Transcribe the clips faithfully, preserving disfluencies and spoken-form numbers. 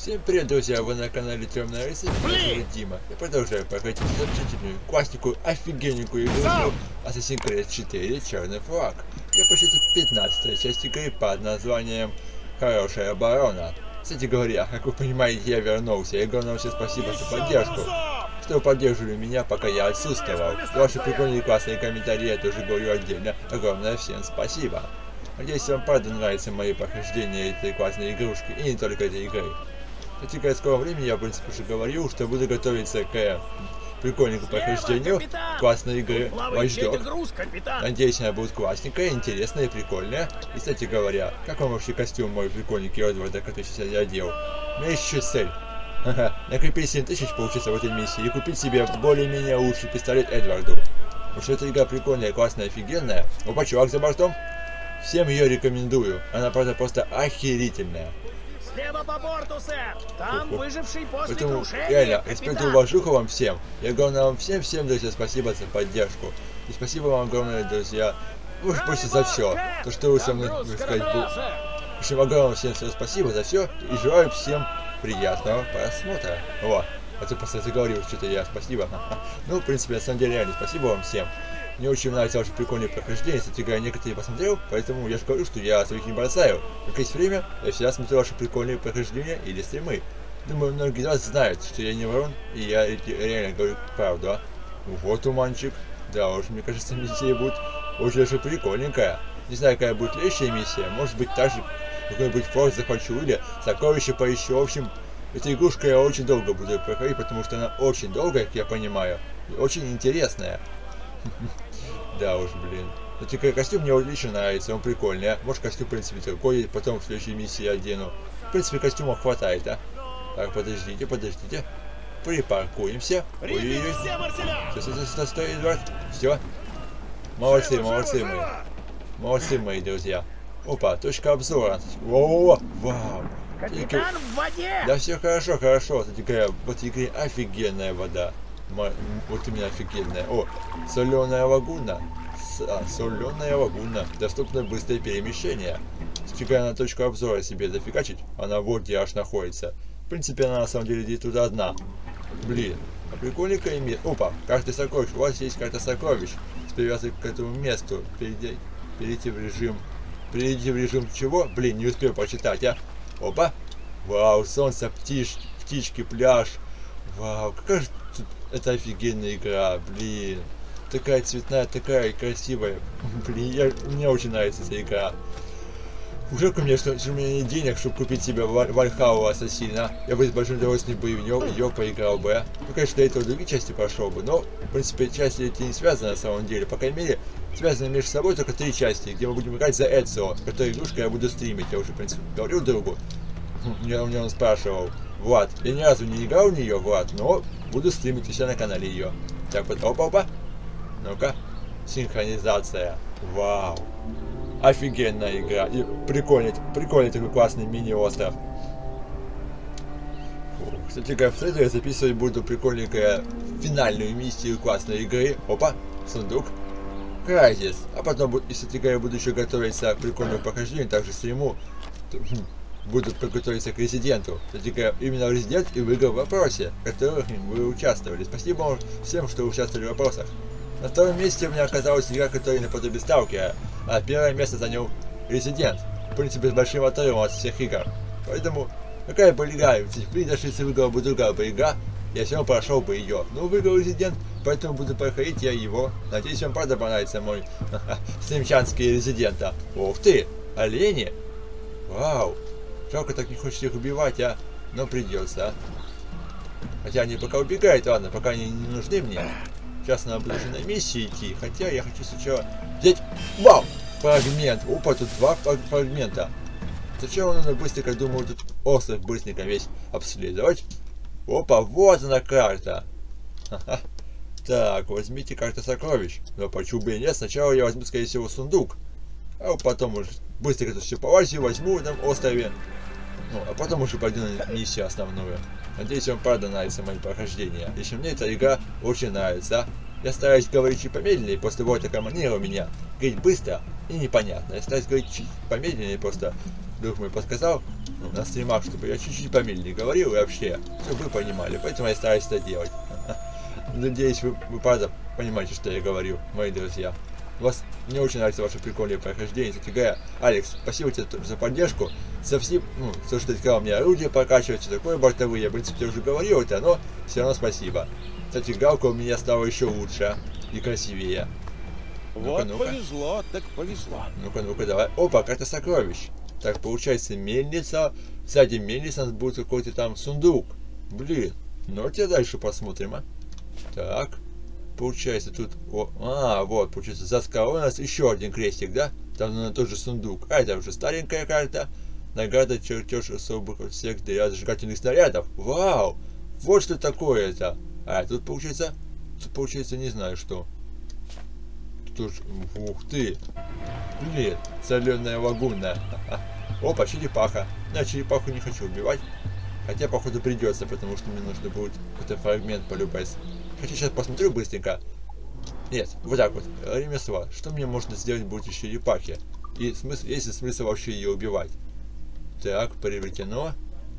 Всем привет, друзья, вы на канале Темная Рыцарь, меня зовут Дима. Я продолжаю проходить замечательную, классику, офигенненькую игру Assassin's Creed четыре Черный флаг. Я почти пятнадцатая часть игры под названием Хорошая оборона. Кстати говоря, как вы понимаете, я вернулся, и огромное всем спасибо за поддержку, что вы поддерживали меня, пока я отсутствовал. За ваши прикольные и классные комментарии я тоже говорю отдельно. Огромное всем спасибо. Надеюсь, вам правда нравятся мои прохождения этой классной игрушки, и не только этой игры. Кстати, в скором времени я, в принципе, уже говорил, что буду готовиться к прикольному прохождению классной игры Watch Dogs. Надеюсь, она будет классненькая, интересная и прикольная. И, кстати говоря, как вам вообще костюм мой прикольненький Эдварда, который сейчас я одел? У меня есть еще цель. Ага, накопить семь тысяч получится в этой миссии и купить себе более-менее лучший пистолет Эдварду. Потому что эта игра прикольная, классная, офигенная. Опа, чувак за бортом. Всем ее рекомендую. Она, правда, просто охерительная. Слева по борту, сэр! Там выживший после Поэтому, крушения реально, капитан. респект и уважуха вам всем. И огромное вам всем-всем, друзья, спасибо за поддержку. И спасибо вам огромное, друзья, уж просто за все. То, что вы со мной, так сказать, был. В общем, огромное всем всем спасибо за все. И желаю всем приятного просмотра. О, а ты просто заговорил, что-то я спасибо. Ну, в принципе, на самом деле, реально, спасибо вам всем. Мне очень нравится ваше прикольное прохождение, кстати говоря, некоторые посмотрел, поэтому я же говорю, что я своих не бросаю. Как есть время, я всегда смотрю ваши прикольные прохождения или стримы. Думаю, многие из вас знают, что я не ворон, и я реально говорю правду, а? Вот туманчик. Да уж, мне кажется, миссия будет очень даже прикольненькая. Не знаю, какая будет следующая миссия, может быть, так же какой-нибудь форт захвачу или сокровище поищу. В общем, эта игрушка я очень долго буду проходить, потому что она очень долгая, как я понимаю, и очень интересная. Да уж, блин. Кстати, костюм мне лично нравится, он прикольный, а? Может, костюм, в принципе, такой, потом в следующей миссии одену. В принципе, костюмов хватает, а? Так, подождите, подождите. Припаркуемся. Ой-ой-ой. Стой, стой, стой, стой, Эдвард. Все. Молодцы, молодцы мои. Молодцы мои, друзья. Опа, точка обзора. О, вау. Капитан в воде! Да все хорошо, хорошо. Кстати говоря, в этой игре офигенная вода. Вот именно офигенная. О, соленая лагуна. С, а, соленая лагуна. Доступно быстрое перемещение. Фига на точку обзора себе зафигачить. Она вот где аж находится. В принципе, она на самом деле здесь тут одна. Блин, а прикольненькое место. Опа, карта сокровищ. У вас есть карта сокровищ. С привязкой к этому месту. Перейти, перейти в режим. Перейти в режим чего? Блин, не успел прочитать, а. Опа. Вау, солнце, птич, птички, пляж. Вау, какая же тут это офигенная игра, блин. Такая цветная, такая красивая. Блин, я, мне очень нравится эта игра. Жалко мне, что, что у меня нет денег, чтобы купить себе Вальхалу Ассасина. Я бы с большим удовольствием бы в нее поиграл бы. Ну, конечно, до этого другие части прошел бы, но, в принципе, части эти не связаны на самом деле. По крайней мере, связаны между собой только три части, где мы будем играть за Эцио, которую игрушку я буду стримить. Я уже, в принципе, говорил другу. Меня, меня он спрашивал. Влад, я ни разу не играл в нее, Влад, но буду стримить у себя на канале ее. Так вот, опа-опа. Ну-ка. Синхронизация. Вау. Офигенная игра. И прикольный, прикольный такой классный мини-остров. Кстати, как в следует, я записывать буду прикольненькую финальную миссию классной игры. Опа, сундук. Крайзис. А потом, если я буду еще готовиться к прикольному прохождению, также стриму, то, буду подготовиться к резиденту. Кстати, именно резидент и выиграл в вопросе, в котором вы участвовали. Спасибо вам всем, что участвовали в вопросах. На втором месте у меня оказалась игра, которая наподобие Сталкера, а первое место занял резидент. В принципе, с большим отрывом от всех игр. Поэтому, какая бы игра, даже если выиграла бы другая бы игра, я все равно прошел бы ее. Но выиграл резидент, поэтому буду проходить я его. Надеюсь, вам правда понравится мой стримчанский резидента. Ух ты, олени! Вау! Жалко, так не хочется их убивать, а? Но придется, а? Хотя они пока убегают, ладно, пока они не нужны мне. Сейчас надо будет уже на миссии идти, хотя я хочу сначала взять... Вау! Фрагмент! Опа, тут два фрагмента. Зачем надо быстренько, думаю, тут остров быстренько весь обследовать? Опа, вот она карта! Ха-ха. Так, возьмите карту сокровищ. Но почему бы и нет, сначала я возьму, скорее всего, сундук. А потом уже быстренько тут все полазю, возьму на острове. Ну, а потом уже пойду на миссию основную. Надеюсь, вам правда нравится мое прохождение. Лично мне эта игра очень нравится. Я стараюсь говорить чуть помедленнее, после того такая манера у меня. Говорить быстро и непонятно. Я стараюсь говорить чуть помедленнее, просто друг мой подсказал. ну, на стримах, чтобы я чуть-чуть помедленнее говорил и вообще, чтобы вы понимали. Поэтому я стараюсь это делать. Надеюсь, вы, вы правда понимаете, что я говорю, мои друзья. Вас, мне очень нравится ваше прикольное прохождение. Кстати говоря, Алекс, спасибо тебе за поддержку. Совсем, ну, то, что ты сказал мне, орудие прокачивать, все такое бортовые. Я, в принципе, уже говорил это, но все равно спасибо. Кстати, галка у меня стала еще лучше и красивее. Вот ну-ка, повезло, так повезло. Ну-ка, ну-ка, давай. Опа, карта сокровищ. Так, получается, мельница. Сзади мельницы у нас будет какой-то там сундук. Блин. Ну, давайте дальше посмотрим, а. Так. Получается, тут... О, а, вот, получается, за скалой у нас еще один крестик, да? Там, наверное, тоже сундук. А, это уже старенькая карта. Награда чертеж особых всех для зажигательных снарядов. Вау! Вот что такое это. А, тут получается... Тут получается, не знаю, что. Тут уж... Ух ты! Блин, соленая лагуна. Опа, черепаха. Да, черепаху не хочу убивать. Хотя, походу, придется, потому что мне нужно будет какой-то фрагмент полюбать. Хотя сейчас посмотрю быстренько. Нет, вот так вот. Ремесло. Что мне можно сделать будет из черепахи? И смысл, есть ли смысл вообще ее убивать? Так, приобретено.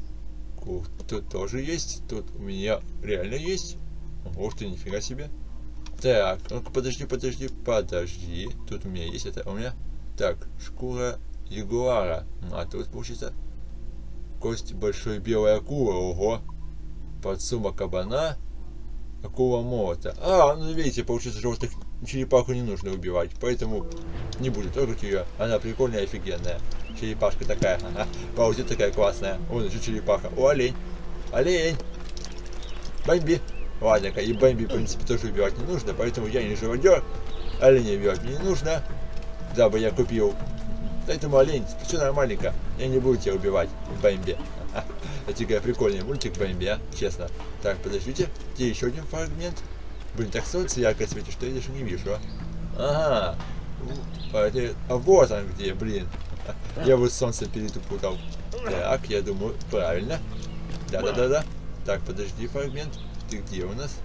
Тут тоже есть. Тут у меня реально есть. Ух ты, нифига себе. Так, ну-ка, подожди, подожди, подожди. Тут у меня есть это. У меня. Так, шкура ягуара. А тут получится кость большой белой акулы. Ого. Подсума кабана. Акула молота. А, ну видите, получается, что вот так черепаху не нужно убивать. Поэтому не буду трогать ее. Она прикольная, офигенная. Черепашка такая. Ага. Пауза такая классная. Вон еще черепаха. О, олень. Олень. Бэмби. Ладно-ка, и Бэмби, в принципе, тоже убивать не нужно. Поэтому я не живодер. Оленя убивать мне не нужно. Дабы я купил. Поэтому олень, все нормальненько. Я не буду тебя убивать, Бэмби. Это такая прикольный мультик Бэмби, а? Честно. Так, подождите. Где еще один фрагмент? Блин, так солнце ярко светит, что я даже не вижу, а? Ага. А, это... а вот он где, блин. Я вот солнце перепутал. Так, я думаю, правильно. Да-да-да-да. Так, подожди, фрагмент. Ты где у нас?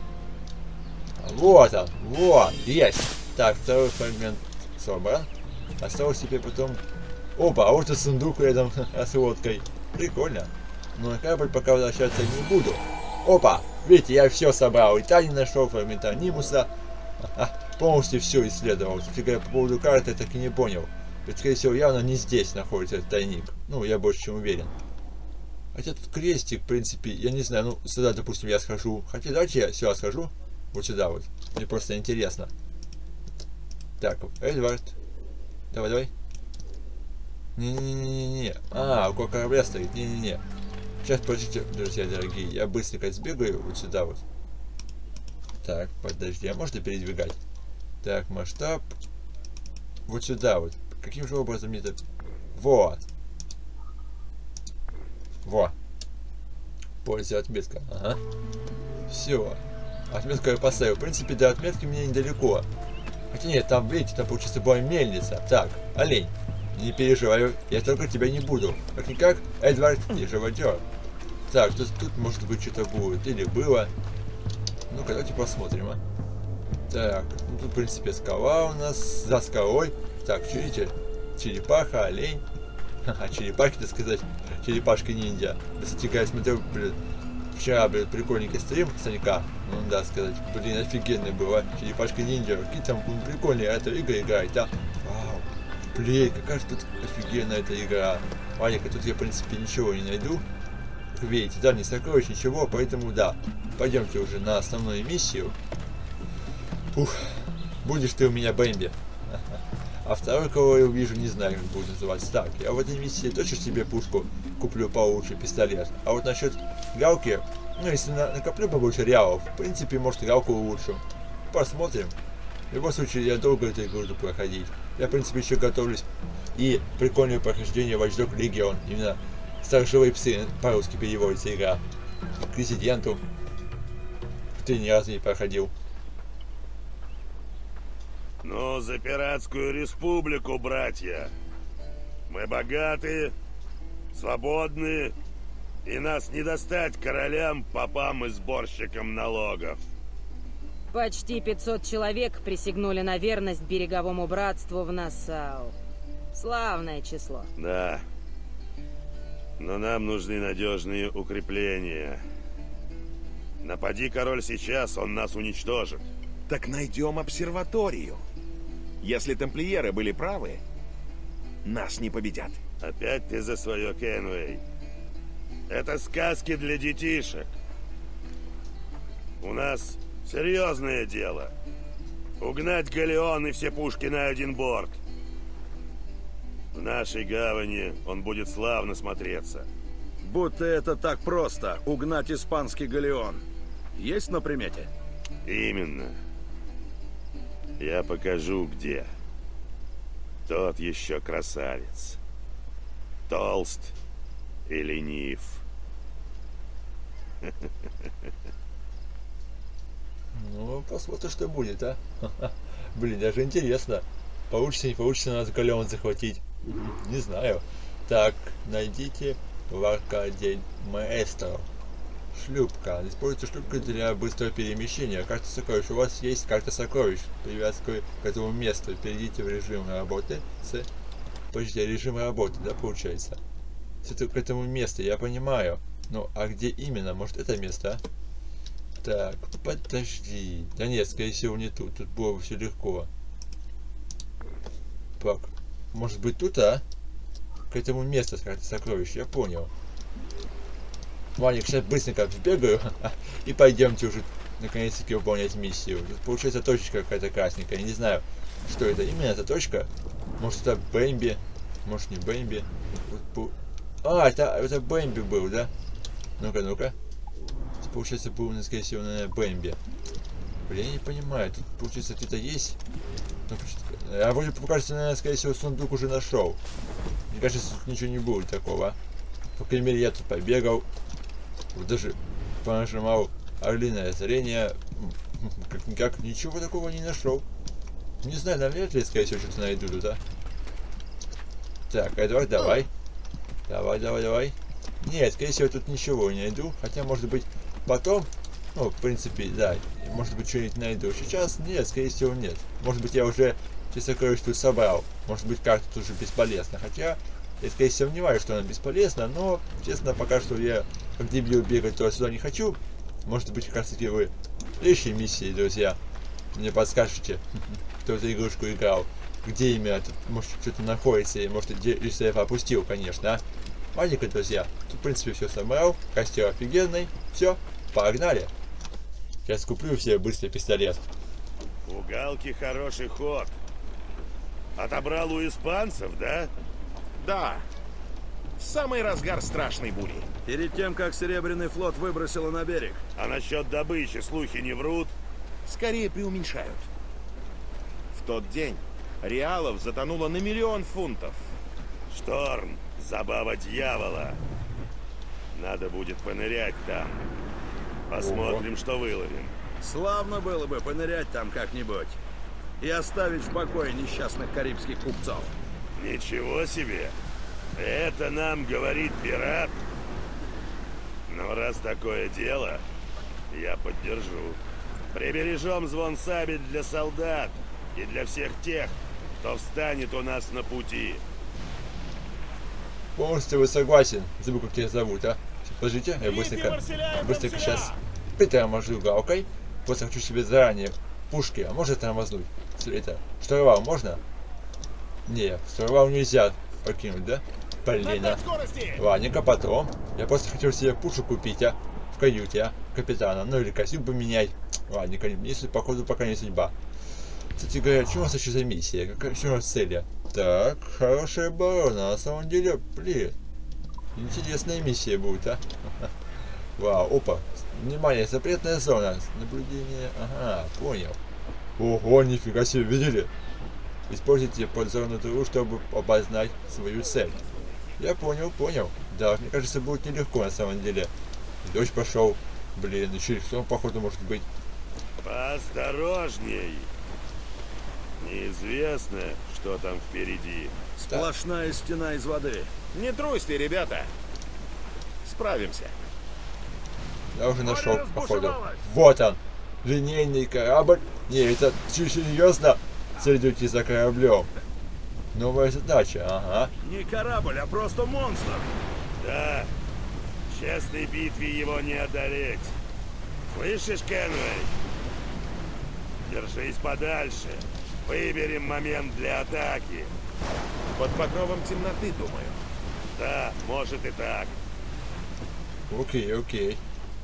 Вот он. Вот. Есть. Так, второй фрагмент собран. Осталось теперь потом... Опа, а вот и сундук рядом с лодкой. Прикольно. Но на корабль пока возвращаться не буду. Опа! Видите, я все собрал. И Тани нашел, фрагмента Нимуса. А, полностью все исследовал. Кстати говоря, по поводу карты я так и не понял. Ведь, скорее всего, явно не здесь находится этот тайник. Ну, я больше чем уверен. Хотя тут крестик, в принципе, я не знаю, ну, сюда, допустим, я схожу. Хотя давайте я сюда схожу. Вот сюда вот. Мне просто интересно. Так, Эдвард. Давай, давай. Не-не-не-не-не. А, около корабля стоит. Не-не-не. Сейчас, подождите, друзья дорогие. Я быстренько сбегаю вот сюда вот. Так, подожди. А можно передвигать? Так, масштаб. Вот сюда вот. Каким же образом мне это... Вот. Во. Пользуйся отметка. Ага. Все. Отметку я поставил. В принципе, до отметки мне недалеко. Хотя нет, там, видите, там получится была мельница. Так, олень. Не переживай, я только тебя не буду. Как-никак, Эдвард, не живодер. Так, тут, тут может быть что-то будет. Или было. Ну-ка, давайте посмотрим, а. Так, ну тут, в принципе, скала у нас. За скалой. Так, видите, черепаха, олень. Ха-ха, черепахи, так сказать. Черепашка-ниндзя. Кстати, я смотрел, блин, вчера, блин, прикольненький стрим Санька. Ну да, сказать, блин, офигенный было. Черепашка-ниндзя. Какие там блин, прикольные это игры играть, да? Вау. Блин, какая же тут офигенная эта игра. Ладненько, тут я, в принципе, ничего не найду. Как видите, да, не сокровищ, ничего, поэтому, да. Пойдемте уже на основную миссию. Ух, будешь ты у меня Бэмби. А второй, кого я увижу, не знаю, как будет называться. Так, я в этой миссии точно себе пушку куплю получше, пистолет. А вот насчет галки, ну, если на накоплю побольше реалов, в принципе, может, галку улучшу. Посмотрим. В любом случае, я долго эту игру буду проходить. Я, в принципе, еще готовлюсь. И прикольное прохождение Watch Dogs Legion. Именно «Сторожевые псы» по-русски переводится игра. К резиденту. Ты ни разу не проходил. Ну, за пиратскую республику, братья. Мы богаты, свободны, и нас не достать королям, попам и сборщикам налогов. Почти пятьсот человек присягнули на верность береговому братству в Нассау. Славное число. Да. Но нам нужны надежные укрепления. Напади, король, сейчас, он нас уничтожит. Так найдем обсерваторию. Если тамплиеры были правы, нас не победят. Опять ты за свое, Кенуэй. Это сказки для детишек. У нас серьезное дело. Угнать галеон и все пушки на один борт. В нашей гавани он будет славно смотреться. Будто это так просто, угнать испанский галеон. Есть на примете? Именно. Я покажу, где. Тот еще красавец. Толст и ленив. Ну, посмотрим, что будет, а. Блин, даже интересно. Получится, не получится нас галеон захватить. Не знаю. Так, найдите в аркаде маэстро. Шлюпка. Используйте шлюпку для быстрого перемещения. Карта сокровищ. У вас есть карта сокровищ. Привязка к этому месту. Перейдите в режим работы с... Подождите, режим работы, да, получается? С этого, к этому месту, я понимаю. Ну, а где именно? Может, это место, а? Так, подожди. Да нет, скорее всего, не тут. Тут было бы все легко. Так, может быть тут, а? К этому месту с картой сокровищ, я понял. Ладно, сейчас быстренько сбегаю и пойдемте уже наконец-таки выполнять миссию. Тут получается точка какая-то красненькая. Я не знаю, что это именно, эта точка. Может это Бэмби, может не Бэмби. А, это, это Бэмби был, да? Ну-ка, ну-ка. Получается, был, скорее всего, наверное, Бэмби. Блин, я не понимаю, тут, получается, где-то есть. Ну, я вроде, покажется, наверное, скорее всего, сундук уже нашел. Мне кажется, тут ничего не будет такого. По крайней мере, я тут побегал. Вот даже понажимал орлиное зрение. Как-никак ничего такого не нашел. Не знаю, навряд ли, скорее всего, что-то найду тут, а? Так, Эдвард, давай. Давай, давай, давай. Нет, скорее всего, тут ничего не найду. Хотя, может быть, потом... Ну, в принципе, да. Может быть, что-нибудь найду. Сейчас нет, скорее всего, нет. Может быть, я уже все сокровища тут собрал. Может быть, карта тут уже бесполезна. Хотя, я, скорее всего, сомневаюсь, что она бесполезна. Но, честно, пока что я, как дебил, бегать туда-сюда не хочу. Может быть, как раз таки вы в следующей миссии, друзья, мне подскажете, кто эту игрушку играл. Где именно тут, может, что-то находится. И, может, если я опустил, конечно, а? Ладненько, друзья. Тут, в принципе, все собрал. Костер офигенный. Все, погнали. Сейчас куплю себе быстрый пистолет. У Галки хороший ход. Отобрал у испанцев, да? Да. В самый разгар страшной бури. Перед тем, как Серебряный флот выбросило на берег. А насчет добычи слухи не врут? Скорее преуменьшают. В тот день реалов затонуло на миллион фунтов. Шторм, забава дьявола. Надо будет понырять там. Посмотрим, Ого. Что выловим. Славно было бы понырять там как-нибудь. И оставить в покое несчастных карибских купцов. Ничего себе! Это нам говорит пират? Но раз такое дело, я поддержу. Прибережем звон сабель для солдат и для всех тех, кто встанет у нас на пути. Полностью согласен. Забыл, как тебя зовут, а? Подождите, я быстренько, быстренько сейчас приторможу галкой. Просто хочу себе заранее пушки. А может тормознуть? Это, штурвал можно? Не, штурвал нельзя покинуть, да? Блин, а. Ладненько, потом. Я просто хотел себе пушку купить, а? В каюте, а? Капитана. Ну или костюм поменять. Ладненько, если походу пока не судьба. Кстати говоря, что у нас еще за миссия? Какая еще у нас цель? Так, хорошая оборона. На самом деле, блин. Интересная миссия будет, а? Вау, опа. Внимание, запретная зона. Наблюдение. Ага, понял. Ого, нифига себе, видели? Используйте подзорную трубу, чтобы обозначить свою цель. Я понял, понял. Да, мне кажется, будет нелегко на самом деле. Дождь пошел. Блин, еще и что, походу, может быть. Поосторожней. Неизвестно, что там впереди. Сплошная стена из воды. Не трусьте, ребята. Справимся. Я уже нашел, походу. Вот он. Линейный корабль. Не, это серьезно. Следуйте за кораблем. Новая задача, ага. Не корабль, а просто монстр. Да, в честной битве его не одолеть. Слышишь, Кенвей? Держись подальше. Выберем момент для атаки. Под покровом темноты, думаю. Да, может и так. Окей, окей.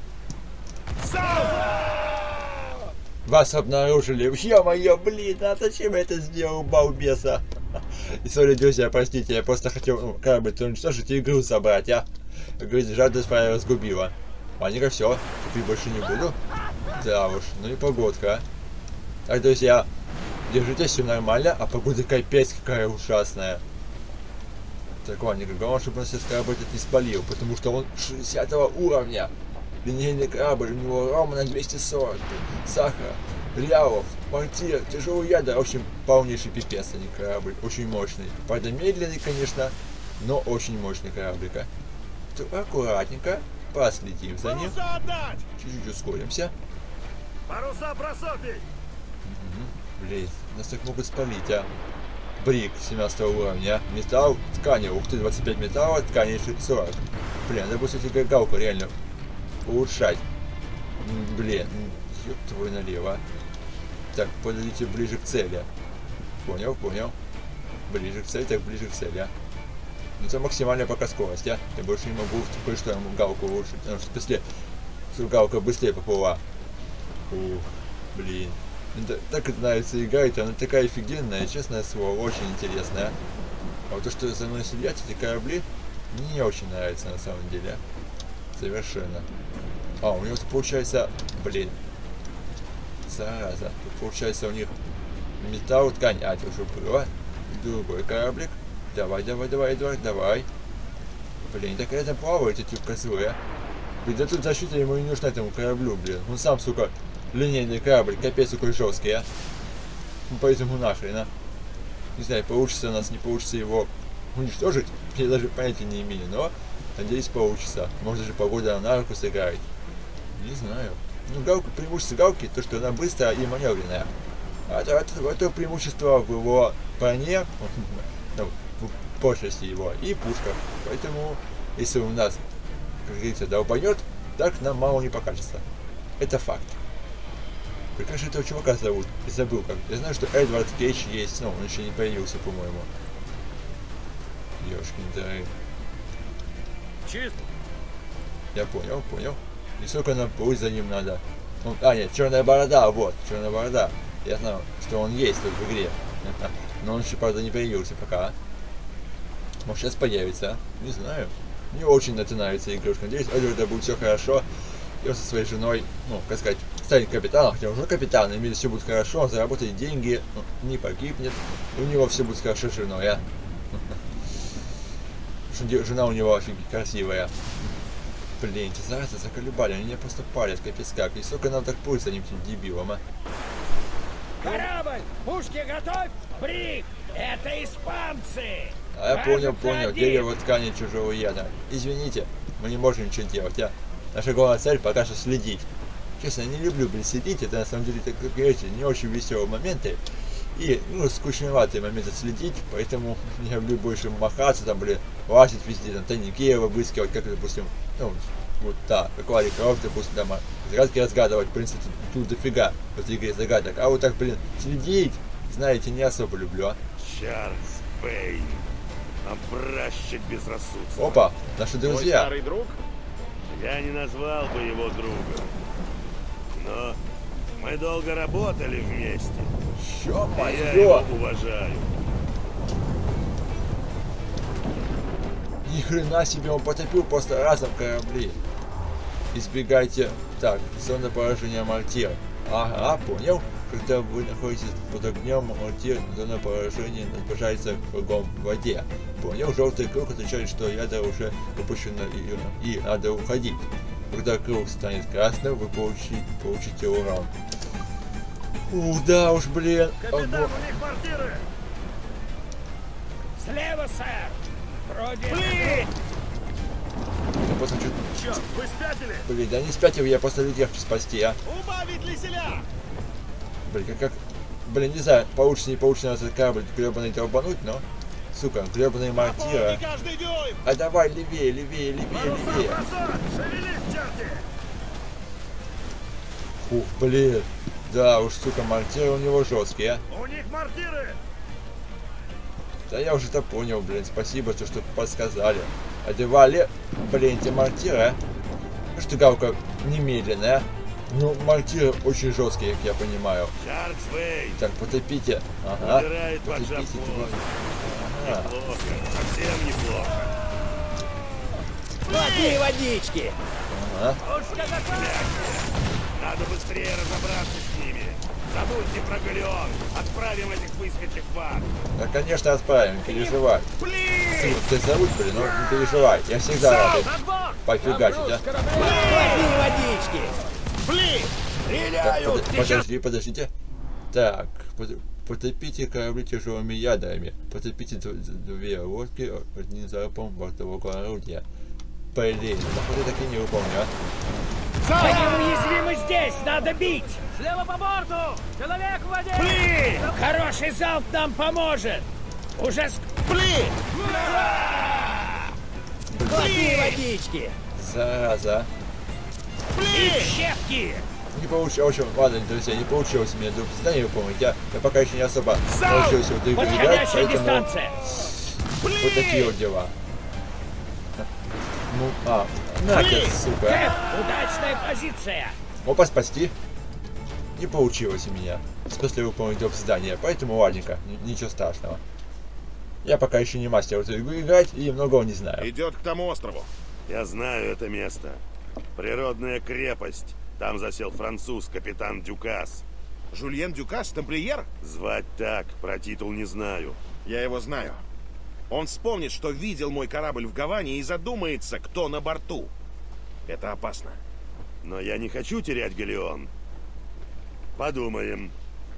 Вас обнаружили. Ё-моё, блин, а зачем я это сделал, балбеса? И сори, друзья, простите, я просто хотел ну, корабль уничтожить и игру забрать, а? Говорит, жадность моя разгубила. Ладненько, все, купить больше не буду. Да уж, ну и погодка, а. Так, друзья, держитесь, все нормально, а погода капец какая ужасная. Так, ладненько, главное, чтобы он сейчас корабль этот не спалил, потому что он шестидесятого уровня. Линейный корабль, у него ровно на двести сорок. Сахара, реалов, мортир, тяжелый ядра. В общем, полнейший пипец, а не корабль. Очень мощный. Правда, медленный, конечно, но очень мощный кораблик. А. То аккуратненько последим за ним. Чуть-чуть ускоримся. Паруса бросать! Угу. Блин, нас так могут спалить, а. Брик семнадцатого уровня. Металл, ткани. Ух ты, двадцать пять металла, ткани сорок. Блин, надо будет эти галку реально улучшать. Блин, ёб твой налево. Так, подойдите ближе к цели. Понял, понял. Ближе к цели, так ближе к цели. А. Ну это максимальная пока скорость, а. Я больше не могу кое-что ему галку улучшить. Потому что если галка быстрее поплыла. Ух, блин. Это, так это нравится играть, она такая офигенная, честное слово, очень интересная. А вот то, что за мной сидят эти корабли, мне не очень нравится на самом деле. Совершенно. А, у него тут получается, блин, зараза, тут получается у них металл, ткань, а, это уже было. Другой кораблик. Давай, давай, давай, Эдвард, давай. Блин, так рядом плавают эти козлы, а. Блин, да тут защита ему не нужна этому кораблю, блин. Он сам, сука, линейный корабль, капец какой жесткий, а. Ну, поэтому нахрен, а. Не знаю, получится у нас, не получится его уничтожить, я даже понятия не имею, но надеюсь, получится. Может даже погода на руку сыграет. Не знаю. Ну, галка, преимущество галки, то, что она быстрая и маневренная. А это, это, это преимущество в его броне, ну, в прочности его, и пушках. Поэтому, если у нас, как говорится, долбанет, так нам мало не покажется. Это факт. Как же этого чувака зовут? Я забыл как. Я знаю, что Эдвард Кейдж есть, но он еще не появился, по-моему. Ёшкин дрын. Чисто. Я понял, понял. И сколько нам плыть за ним надо? Он, а, нет, черная борода, вот, черная борода. Я знаю, что он есть тут в игре. Но он еще, правда, не появился пока. Может, сейчас появится, не знаю. Мне очень это нравится игрушка. Надеюсь, Эдварда будет все хорошо. И он со своей женой, ну, как сказать, станет капитаном, хотя он уже капитан, и все будет хорошо, он заработает деньги, ну, не погибнет. И у него все будет хорошо с женой, а? Жена у него офигеть красивая. Блин, эти заразы заколебали, они меня просто палят, капец как. И сколько нам так плыть за ним этим дебилом, а? Корабль! Пушки готовь! Брик! Это испанцы! А я понял, понял. Дерево, ткани, чужого яда. Извините, мы не можем ничего делать, а? Наша главная цель пока что следить. Честно, я не люблю, блин, следить. Это на самом деле, так, как говорите, не очень веселые моменты. И, ну, скучноватые моменты следить. Поэтому я люблю больше махаться, там, блин, лазить везде, там, тайники выискивать, как, допустим, ну, вот так, как Ларри Крофт, допустим, там, загадки разгадывать, в принципе, тут дофига в этой игре загадок. А вот так, блин, следить, знаете, не особо люблю, а? Чарльз Вейн. Образчик безрассудства. Опа, наши Мой друзья. старый друг? Я не назвал бы его другом. Но мы долго работали вместе. И я его Ё-моё! уважаю. Ни хрена себе, он потопил просто разом корабли. Избегайте. Так, зона поражения мортир. Ага, понял. Когда вы находитесь под огнем мортир, зона поражения наближается кругом в воде. Понял, желтый круг означает, что ядра уже выпущено и, и надо уходить. Когда круг станет красным, вы получите, получите урон. У, да уж, блин. Капитан, Ого. у них квартиры! Слева, сэр! Вроде... Блин! Я просто чуть... Черт, вы спятили? Блин, да не спятил, я просто людей хочу спасти, а. Убавить леселя! Блин, как, как... Блин, не знаю, получится, не получится на этот корабль гребаный долбануть, но... сука, гребаные мортиры. А давай левее, левее, левее, левее. Ух, блин. Да уж, сука, мортиры у него жесткие. У них мортиры! Да я уже это понял, блин. Спасибо, то, что подсказали. Одевали, блин, эти мортиры. Штыгалка немедленная. Ну, мортиры очень жесткие, как я понимаю. Так, потопите. Ага. Потопите. Ага. Неплохо, совсем неплохо. Води водички! Ага. Надо быстрее разобраться с ними. Забудьте про Галеон. Отправим этих выскочек в ад. Да, конечно, отправим, не переживай. Блин! Ты зовут, блин, ну не переживай. Я всегда рад пофигачить, а. Води водички! Блин! Так, Стреляют! под- подожди, подождите. Так, под- потопите корабли тяжелыми ядрами. Потопите д- д- две лодки одним залпом бортового орудия. Блин, походу так и не выполню, а. Они уязвимы здесь! Надо бить! Слева по борту! Человек в воде! Блин! Хороший залп нам поможет! Уже ск... Блин! Води водички! Зараза. И щепки! Не получилось, в общем, ладно, друзья, не получилось мне до задания выполнить. Я, я пока еще не особо Залп! научился в эту игру играть, Подходящая поэтому дистанция! вот такие вот дела. Ну, а, нахер, сука. Кэп, удачная позиция! Опа, спасти. Не получилось у меня. В смысле выполнить доп. Задание, поэтому ладненько, н- ничего страшного. Я пока еще не мастер в эту игру играть и многого не знаю. Идет к тому острову. Я знаю это место. Природная крепость. Там засел француз, капитан Дюкас. Жульен Дюкас, тамплиер? Звать так, про титул не знаю. Я его знаю. Он вспомнит, что видел мой корабль в Гаване и задумается, кто на борту. Это опасно. Но я не хочу терять Галеон. Подумаем.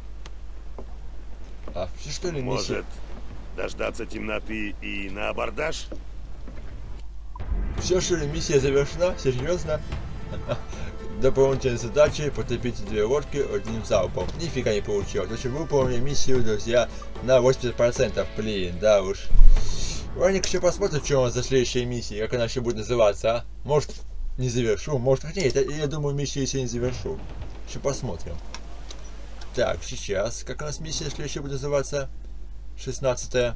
А, все что ли, миссия? Может, дождаться темноты и на абордаж? Все что ли, миссия завершена? Серьезно? Дополнительные задачи потопить две лодки одним залпом. Нифига не получилось. В общем, выполнили миссию, друзья, на восемьдесят процентов. Блин, да уж. Ладненько еще посмотрим, что у нас за следующая миссия, как она еще будет называться, а? Может, не завершу, может, хотя нет, я думаю, миссию еще не завершу. Еще посмотрим. Так, сейчас, как у нас миссия следующая будет называться? шестнадцатая.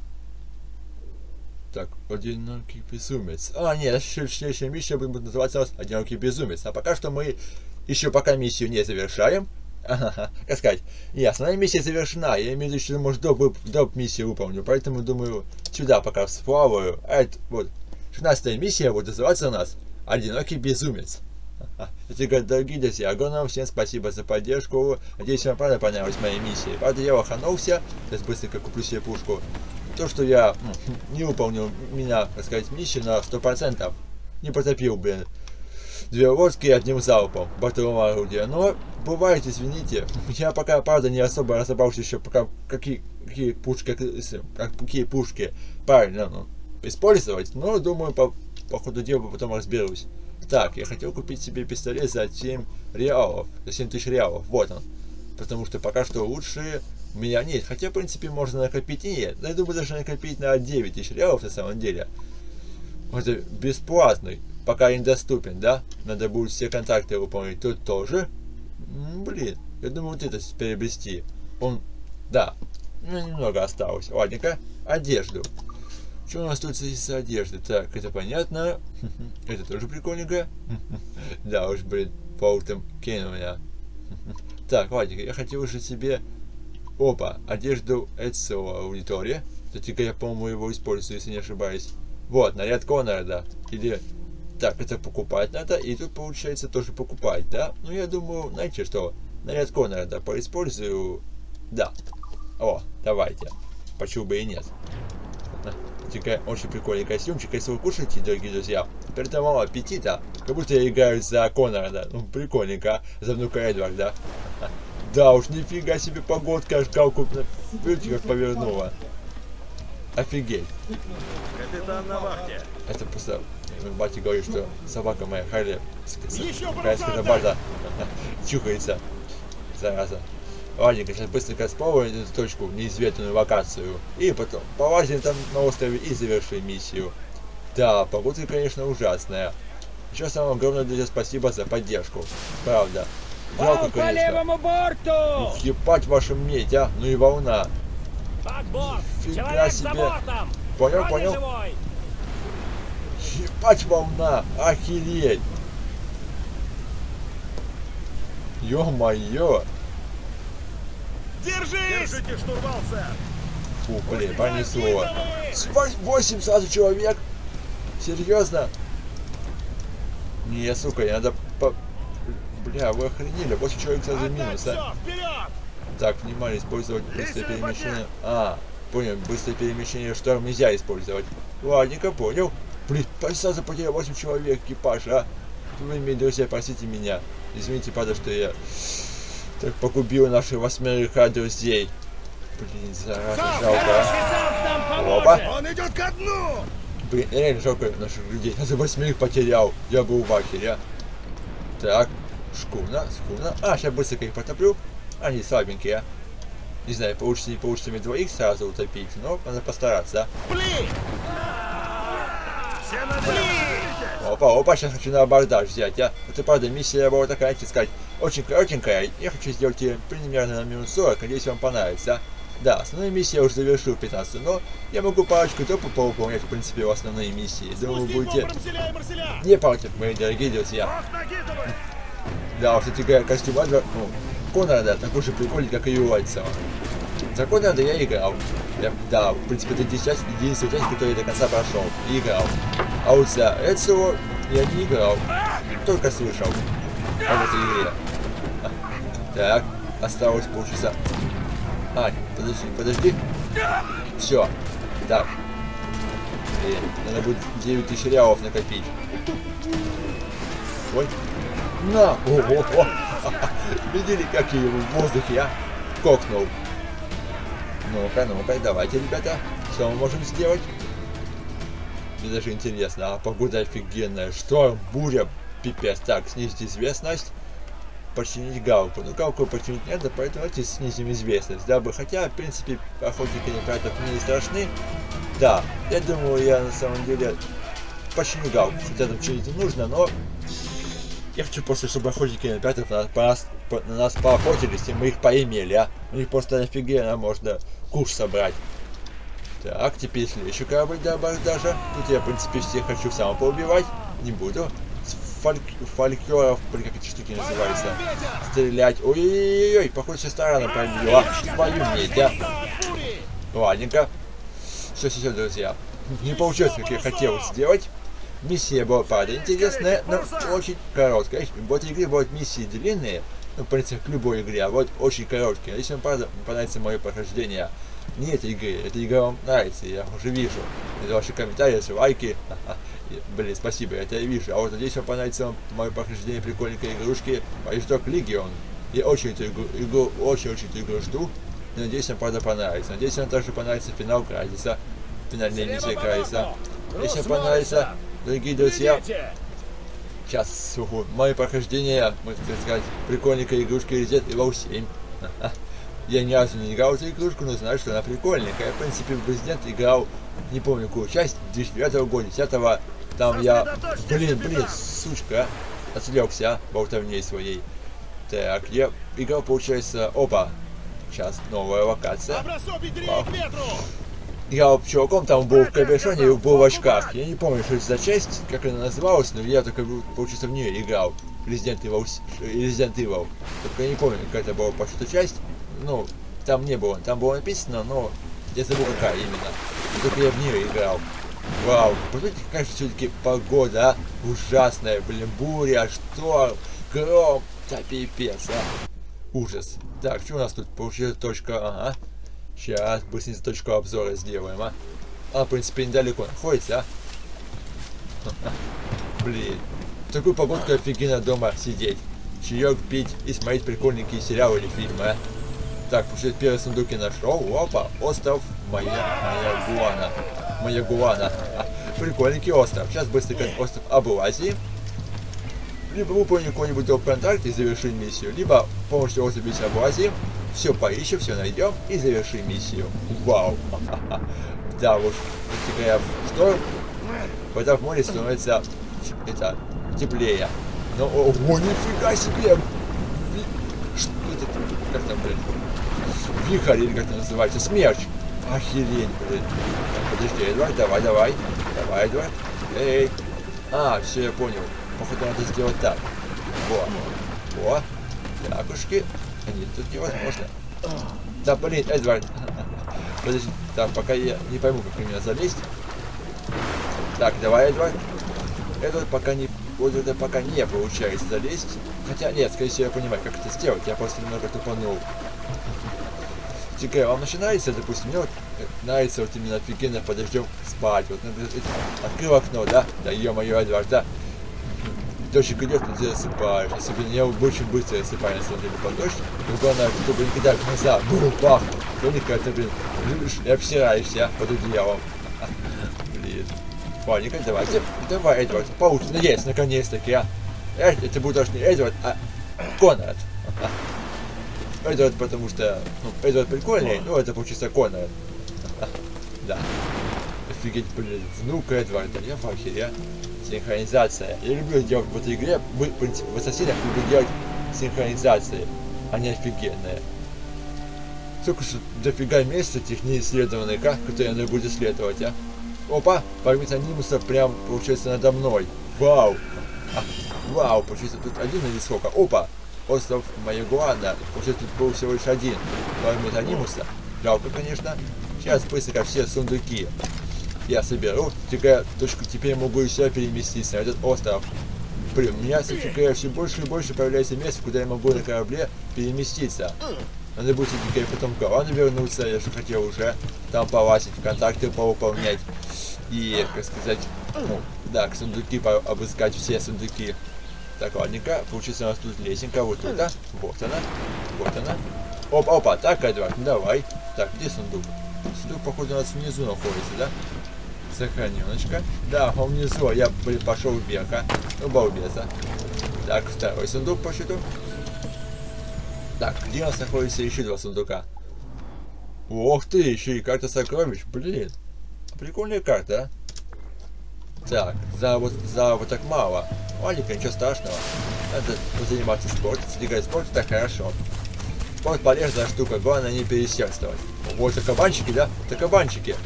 Так, одинокий безумец. А, нет, следующая миссия будет называться у нас одинокий безумец. А пока что мы еще пока миссию не завершаем. Ага, как сказать, не, основная миссия завершена. Я имею в виду, что, может, доп, доп миссию выполню. Поэтому, думаю, сюда пока всплаваю. А это вот, шестнадцатая миссия будет называться у нас одинокий безумец. Итак, дорогие друзья, огромное вам всем спасибо за поддержку. Надеюсь, вам правда понравилась моя миссия. Правда, я лоханулся. Сейчас быстренько куплю себе пушку. То, что я ну, не выполнил меня, так сказать, миссию на сто процентов. Не потопил, блин, две лодки одним залпом бортового орудия. Но бывает, извините. Я пока, правда, не особо разобрался еще, пока какие, какие пушки, какие пушки правильно ну, использовать. Но, думаю, по, по ходу дела потом разберусь. Так, я хотел купить себе пистолет за семь реалов. За семь тысяч реалов. Вот он. Потому что пока что лучше у меня нет. Хотя, в принципе, можно накопить и нет. Но я думаю, даже накопить на девять тысяч реалов на самом деле. Это бесплатный. Пока недоступен, да? Надо будет все контакты выполнить. Тут тоже. М, блин. Я думаю, вот это приобрести. Он... Да. Ну, немного осталось. Ладненько. Одежду. Что у нас тут из одежды? Так, это понятно. Это тоже прикольненько. Да уж, блин, Полтом кинул меня. Так, ладненько, я хотел уже себе... Опа, одежду Эцио аудитория. Кстати, я, по-моему, его использую, если не ошибаюсь. Вот, наряд Конрада. Или... Так, это покупать надо. И тут, получается, тоже покупать, да? Ну, я думаю, знаете что? Наряд Конрада поиспользую. Да. О, давайте. Почему бы и нет. Такая очень прикольный костюмчик. Если вы кушаете, дорогие друзья, перед мало аппетита, как будто я играю за Конрада. Ну, прикольненько. За внука Эдварда. Да уж, нифига себе погодка, аж галку, видите, как повернула. Офигеть. Капитан на вахте. Это просто, батя говорит, что собака моя Хайли, Еще хайская база, чухается. Зараза. Ладненько, сейчас быстренько спробуем эту точку, неизведанную локацию. И потом полазим там на острове и завершим миссию. Да, погода, конечно, ужасная. Еще самое огромное для спасибо за поддержку. Правда. Жалко, По левому борту! Ебать вашу медь, а? Ну и волна. Под борт! Фига Человек себе. за бортом! Понял, Вроде понял. живой. Ебать волна! Охереть! Ё-моё! Держись! Держите штурвал, сэр! Фу, блин, понесло. Восемь сразу человек? Серьезно? Не, сука, надо по... Бля, вы охренели, восемь человек сразу минус, а? Так, внимание, использовать быстрое перемещение. А, понял, быстрое перемещение шторм нельзя использовать. Ладненько, понял. Блин, сразу потерял восемь человек экипаж, а? Вы, мои друзья, простите меня. Извините, правда, что я так погубил наших восьмерых друзей. Блин, зараза, жалко. Опа. Он идет ко дну! Блин, реально жалко наших людей. Я за восьмерых потерял. Я был в ахере, а. Так, шкуна, шкуна. А, сейчас быстренько их потоплю. Они слабенькие, а. Не знаю, получится, не получится мне двоих сразу утопить, но надо постараться, а. Все на Блин! Опа, опа, сейчас хочу на абордаж взять, а. Это правда, миссия была такая, так сказать, очень коротенькая. Я хочу сделать ее примерно на минут сорок, надеюсь, вам понравится. Да, основную миссию я уже завершил пятнадцать, но я могу парочку допов повыполнять, в принципе, в основные миссии. Думаю, вы будете не против, мои дорогие друзья. Да, кстати говоря, костюм Адра, ну, Конрада такой же прикольный, как и у Уайтсона. За Конрада я играл. Я, да, в принципе, это единственная часть, которую я до конца прошел и играл. А вот за Эдсо я не играл, только слышал об этой игре. Так, осталось полчаса. А, подожди, подожди. Все. Так. Блин, надо будет девять тысяч реалов накопить. Ой. На! Ого-го! Видели, как я его в воздухе, а? Кокнул. Ну-ка, ну-ка, давайте, ребята. Что мы можем сделать? Мне даже интересно, а погода офигенная. Шторм, буря, пипец. Так, снизить известность. Починить галку. Ну, галку починить надо, поэтому давайте снизим известность. Дабы, хотя, в принципе, охотники на пиратов не страшны. Да, я думаю, я на самом деле починю галку. Хотя там чинить не нужно, но я хочу просто, чтобы охотники на пиратов на нас, по, на нас поохотились, и мы их поимели, а. У них просто офигенно можно куш собрать. Так, теперь следующий корабль до абордажа. Тут я, в принципе, всех хочу сам поубивать. Не буду. Фальк... Фалькеров, блин, как эти штуки называются. Стрелять. Ой-ой-ой, похоже, сейчас тарана пробила. Твою медь, а. Ладненько. Все, все, друзья. Не получилось, как я хотел сделать. Миссия была, правда, интересная, но очень короткая. В этой игре будут миссии длинные. Ну, в принципе, к любой игре, а вот очень короткие. Если вам, правда, понравится мое прохождение не этой игры, эта игра вам нравится, я уже вижу. Это ваши комментарии, лайки. Блин, спасибо, это я вижу. А вот надеюсь, вам понравится мое прохождение прикольненькой игрушки Watch Legion. Я очень эту игру, игру очень-очень эту игру жду. Надеюсь, вам, правда, понравится. Надеюсь, вам также понравится финал Крайзиса. Финальная миссия Крайзиса. Если вам понравится, дорогие друзья, сейчас мое прохождение, можно сказать, прикольненькой игрушки Resident Evil семь. Я ни разу не играл в эту игрушку, но знаю, что она прикольненькая. Я, в принципе, в Resident играл, не помню какую часть, две тысячи девятого года, десятого. Там я, блин, блин, сучка, отвлекся болтовней своей. Так, я играл, получается, опа. Сейчас новая локация. Вау. Играл чуваком, там был в кабешоне и был в очках. Я не помню, что это за часть, как она называлась, но я только, получается, в нее играл. Resident Evil, Resident Evil. Только я не помню, какая это была по что часть. Ну, там не было, там было написано, но я забыл, какая именно. Только я в нее играл. Вау, посмотрите, какая же все-таки погода, а? Ужасная, блин, буря, шторм, гром, да пипец, а? Ужас. Так, что у нас тут? Получилась точка, ага. Сейчас быстренько точку обзора сделаем, а? Она, в принципе, недалеко находится, а? Блин, в такую погодку офигенно дома сидеть. Чаек пить и смотреть прикольненькие сериалы или фильмы, а? Так, получается, первый сундук я нашел. Опа, остров моя, моя гуана. Моя гуана. А, прикольненький остров. Сейчас быстренько остров облазим. Либо выполним какой-нибудь топ-контракт и завершим миссию, либо полностью отбить образим, все поищем, все найдем и завершим миссию. Вау! Да, вот, говоря, что вода в море становится это, теплее. Но, ого, нифига себе! Что это? Как там, блин? Вихрь, или как это называется? Смерч! Охерень, блин. Подожди, Эдвард, давай, давай. Давай, Эдвард. Эй. А, все, я понял. Походу надо сделать так. Во. Во. Такушки. Нет, тут невозможно. Да, блин, Эдвард. Подожди, так, пока я не пойму, как у меня залезть. Так, давай, Эдвард. Эдвард пока не... Вот это пока не получается залезть. Хотя, нет, скорее всего, я понимаю, как это сделать. Я просто немного тупанул. Теперь вам начинается, допустим, мне вот нравится вот именно офигенно под дождем спать. Вот, например, открыл окно, да? Да, ё-моё, Эдвард, да? Дождик идет, но ты засыпаешь. Особенно я очень быстро засыпаю, на самом деле, под дождь. Но главное, чтобы никогда глаза был пахнут. Только когда ты, блин, любишь и обсираешься под одеялом. Блин. Ладненько, давайте. Давай, Эдвард, получится. Ну, есть, наконец-таки, а. Это будет даже не Эдвард, а Конрад. Эдвард, потому что, ну, Эдвард прикольный, но это получится Конрад. Да. Офигеть, блин, внук Эдварда, я в ахере. Синхронизация. Я люблю делать в этой игре, в принципе, в ассасинах люблю делать синхронизации. Они офигенные. Сколько же дофига мест этих неисследованных, а, которые надо будет исследовать, а? Опа, память анимуса прям, получается, надо мной. Вау. А, вау, получается, тут один или сколько? Опа. Остров Маягуана. Получается, тут был всего лишь один. Память анимуса. Жалко, конечно. Сейчас быстренько все сундуки я соберу. Теперь, точку, теперь могу еще переместиться на этот остров. Блин, у меня, теперь все больше и больше появляется мест, куда я могу на корабле переместиться. Надо будет теперь потом к Гавану вернуться, я же хотел уже там полазить, контакты повыполнять. И, как сказать, ну, да, к сундуки обыскать все сундуки. Так, ладненько, получится у нас тут лесенка, вот тут, да? Вот она, вот она. Опа, опа, так, Эдвард, ну давай. Так, где сундук? Сундук, походу, у нас внизу находится, да? Сохраненочка. Да, он внизу, я, блин, пошел вверх, а? Ну, балбеса. Так, второй сундук по счету. Так, где у нас находится еще два сундука? Ох ты, еще и карта сокровищ, блин. Прикольная карта, а? Так, за вот, за вот так мало. Маленько, ничего страшного. Надо заниматься спортом, играть в спорт, это хорошо. Спорт полезная штука, главное не пересердствовать. Вот это кабанчики, да? Это кабанчики.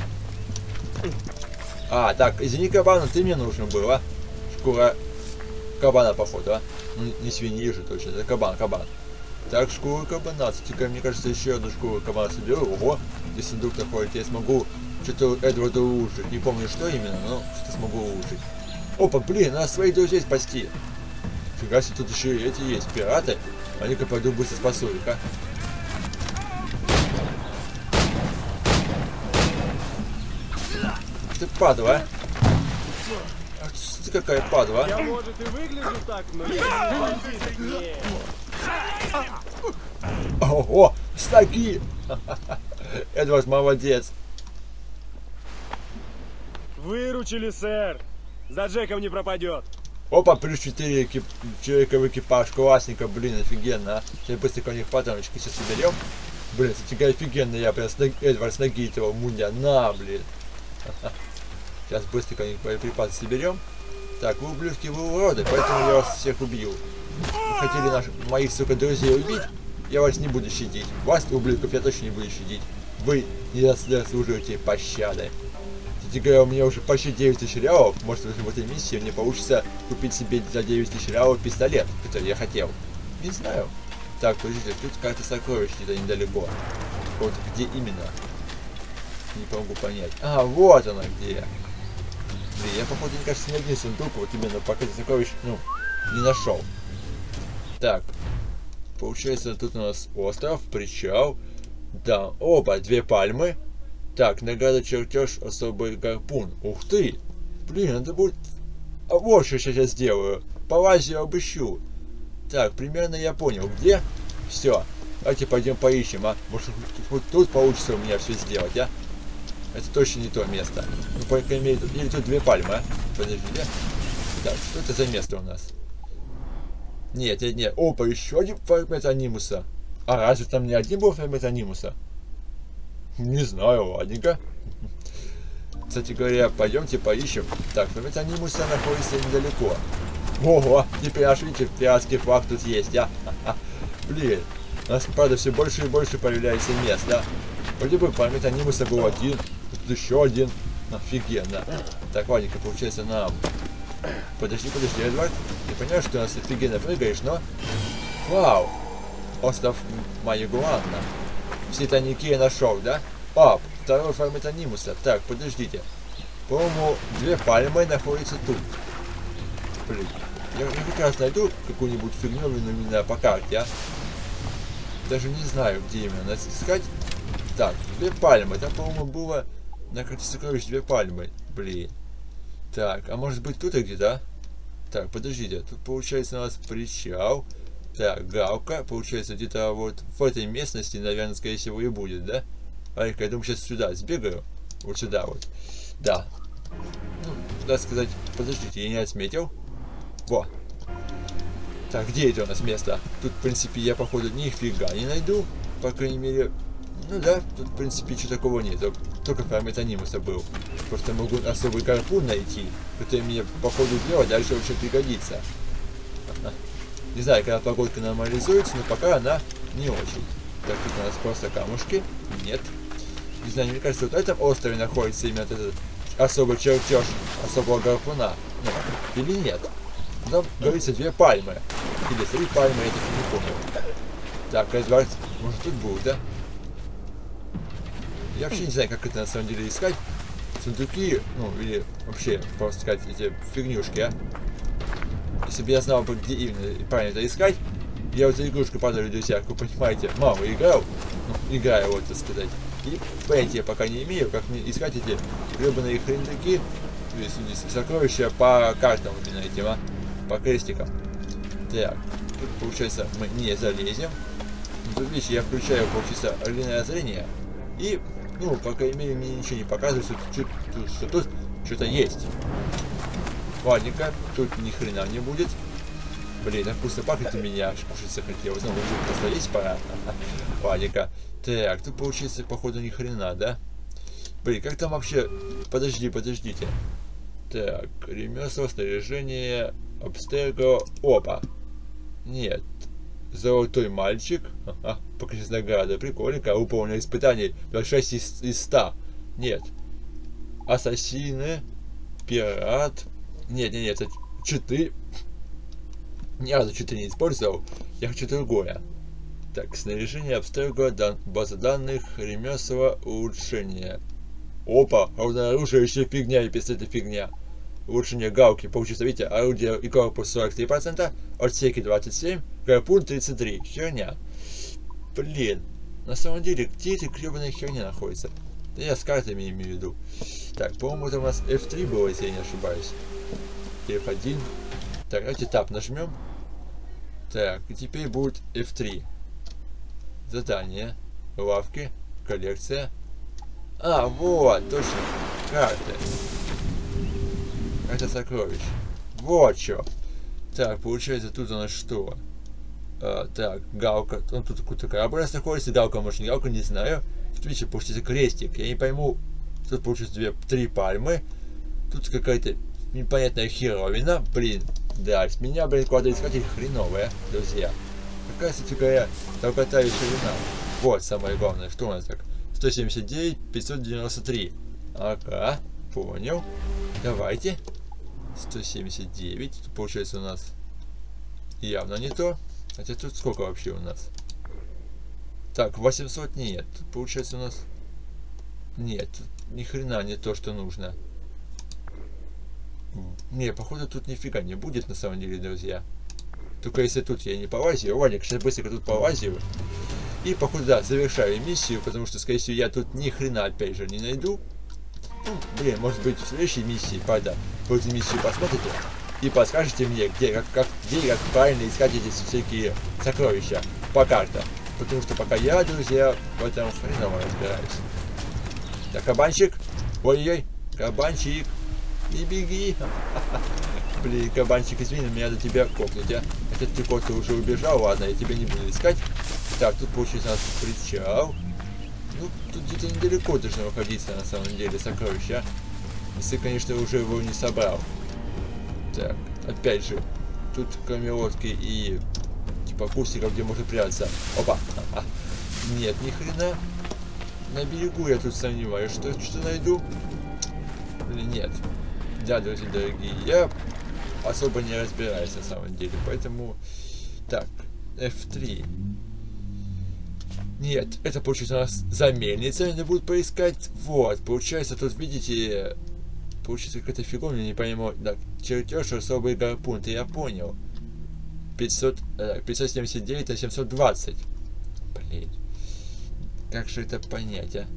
А, так, извини, кабан, ты мне нужен был, а? Шкура кабана, походу, а? Ну, не свиньи же точно, это кабан, кабан. Так, шкура кабана, теперь, мне кажется, еще одну шкуру кабана соберу. Ого, здесь сундук такой, я смогу что-то Эдварда улучшить. Не помню, что именно, но что-то смогу улучшить. Опа, блин, надо своих друзей спасти. Фига себе, тут еще и эти есть, пираты. Они-ка пойду быстро спасу их, а? Ты падла, а? Ах ты какая падла, а? Я, может, и выгляжу так, но я не... Ого, стаки! Эдвард молодец. Выручили, сэр. За Джеком не пропадет. Опа, плюс четыре экип... человека в экипаж. Классненько, блин, офигенно. Сейчас быстренько у них патроночки сейчас соберем. Блин, кстати, офигенно, я прям с ноги... Эдвард с ноги этого мундя. На, блин. Сейчас быстренько у них боеприпасы соберем. Так, вы ублюдки, вы уроды, поэтому я вас всех убью. Вы хотели наших, моих, сука, друзей убить? Я вас не буду щадить. Вас, ублюдков, я точно не буду щадить. Вы не заслуживаете пощады. Кстати говоря, у меня уже почти девять тысяч реалов. Может, в этой миссии мне получится купить себе за девять тысяч реалов пистолет, который я хотел. Не знаю. Так, подождите, тут карта сокровищ где-то недалеко. Вот где именно? Не могу понять. А, вот она где. Блин, я, походу, мне кажется, ни один сундук вот именно по карте сокровищ, ну, не нашел. Так. Получается, тут у нас остров, причал. Да, оба, две пальмы. Так, награда чертеж, особый гарпун. Ух ты! Блин, надо будет... А вот что сейчас я сделаю. Полазию обыщу. Так, примерно я понял, где. Все. Давайте пойдем поищем, а. Может, вот тут получится у меня все сделать, а? Это точно не то место. Ну, по крайней мере, тут, или тут две пальмы, а? Подожди, да? Так, что это за место у нас? Нет, нет, нет. Опа, еще один фрагмент анимуса. А разве там не один был фрагмент анимуса? Не знаю, ладненько. Кстати говоря, пойдемте поищем. Так, фрагмент анимуса находится недалеко. Ого, теперь аж видите, пиратский флаг тут есть, а? Блин, у нас, правда, все больше и больше появляется мест, да? Вроде бы фрагмент анимуса был один, тут еще один. Офигенно. Так, ладненько, получается нам... Подожди, подожди, Эдвард. Ты понимаешь, что у нас офигенно прыгаешь, но... Вау! Остров Маягуанна. Все тайники я нашел, да? А, второй фрагмент анимуса. Так, подождите. По-моему, две пальмы находятся тут. Блин, я, я как раз найду какую-нибудь фигню именно по карте, а? Даже не знаю, где именно нас искать. Так, две пальмы. Там, по-моему, было на карте сокровищ две пальмы. Блин. Так, а может быть тут и где-то, а? Так, подождите, тут получается у нас причал. Так, галка, получается где-то вот в этой местности, наверное, скорее всего и будет, да? А-ка, я думаю, сейчас сюда сбегаю. Вот сюда вот. Да. Ну, надо сказать, подождите, я не отметил. Во. Так, где это у нас место? Тут, в принципе, я, походу, нифига не найду. По крайней мере, ну да, тут, в принципе, ничего такого нет. Только фрагмент анимуса был. Просто могу особый гарпун найти, который мне, по ходу дела, дальше очень пригодится. Не знаю, когда погодка нормализуется, но пока она не очень. Так, тут у нас просто камушки. Нет. Не знаю, мне кажется, вот на этом острове находится именно этот особый чертеж особого гарпуна. Ну, или нет. Там говорится две пальмы. Или три пальмы, я так не помню. Так, Эдвард, может тут будет, да? Я вообще не знаю, как это на самом деле искать. Сундуки, ну, или вообще, просто сказать, эти фигнюшки, а? Если бы я знал, где именно правильно это искать, я вот эту игрушку падаю, друзья, как вы понимаете, мало играл, ну, играю, вот, так сказать. И понятия пока не имею, как мне искать эти гребаные хрендаки, то есть сокровища по картам именно этим, а? По крестикам. Так, тут, получается, мы не залезем. Но тут, видите, я включаю, получается, орлиное зрение. И, ну, по крайней мере, мне ничего не показывает, что тут, тут, что тут что-то есть. Ладненько, тут ни хрена не будет. Блин, так вкусно пахнет у меня, аж кушать захотелось. Ну, уже просто есть пора. Ладненько. Так, тут получается, походу, ни хрена, да? Блин, как там вообще... Подожди, подождите. Так, ремесла, снаряжение, обстерго... Опа! Нет. Золотой мальчик. Ага, покажись награда. Прикольненько. Выполнено испытание. шесть из ста. Нет. Ассасины. Пират. Нет, нет, нет. Это читы. Ни разу читы не использовал. Я хочу другое. Так, снаряжение, обстерго, дан... база данных, ремесла, улучшение. Опа! Оружие еще фигня, и пистолет это фигня. Улучшение галки. Получится, видите, орудие и корпус сорок три процента, отсеки двадцать семь, гарпун тридцать три. Херня. Блин. На самом деле, где эти гребаные херня находятся? Да я с картами имею в виду. Так, по-моему, это у нас эф три было, если я не ошибаюсь. эф один. Так, давайте тап нажмем. Так, и теперь будет эф три. Задание. Лавки. Коллекция. А, вот, точно. Карты. Это сокровищ. Вот что. Так, получается, тут у нас что? А, так, галка. Он тут какой-то корабль находится. Галка, может, не галка, не знаю. Тут, видите, получается крестик. Я не пойму. Тут получается две, три пальмы. Тут какая-то непонятная херовина. Блин. Да, с меня, блин, квадроискатель хреновая, друзья. Какая, кстати говоря, долгота и ширина. Вот самое главное. Что у нас так? сто семьдесят девять, пятьсот девяносто три. Ага, понял. Давайте. сто семьдесят девять. Тут получается у нас явно не то. Хотя тут сколько вообще у нас? Так, восемьсот нет. Тут получается у нас... Нет, тут ни хрена не то, что нужно. Не, походу тут нифига не будет на самом деле, друзья. Только если тут я не полазил. Ладно, сейчас быстренько тут полазил. И, походу, да, завершаю миссию, потому что, скорее всего, я тут ни хрена, опять же, не найду. Ну, блин, может быть, в следующей миссии, правда, вы эту миссию посмотрите и подскажете мне, где, как, как, где и как правильно искать эти всякие сокровища по картам. Потому что пока я, друзья, в этом хреново разбираюсь. Так, кабанчик. Ой-ой-ой, кабанчик. Не беги. Блин, кабанчик, извини, мне надо тебя кокнуть, а? Этот прикол ты уже убежал, ладно, я тебя не буду искать. Так, тут получается у нас причал. Ну, тут где-то недалеко должно находиться на самом деле сокровище. Если, конечно, уже его не собрал. Так, опять же, тут кроме лодки и типа кустиков, где можно прятаться. Опа! А, нет, ни хрена. На берегу я тут сомневаюсь, что что найду. Или нет. Да, друзья дорогие, я особо не разбираюсь на самом деле, поэтому... Так, эф три. Нет, это получится у нас за мельницей, надо будет поискать. Вот, получается, тут, видите, получится какая-то фиговня, не пойму. Так, чертеж, особый гарпун, ты я понял. пятьсот, э, пятьсот семьдесят девять на семьсот двадцать. Блин. Как же это понять, а?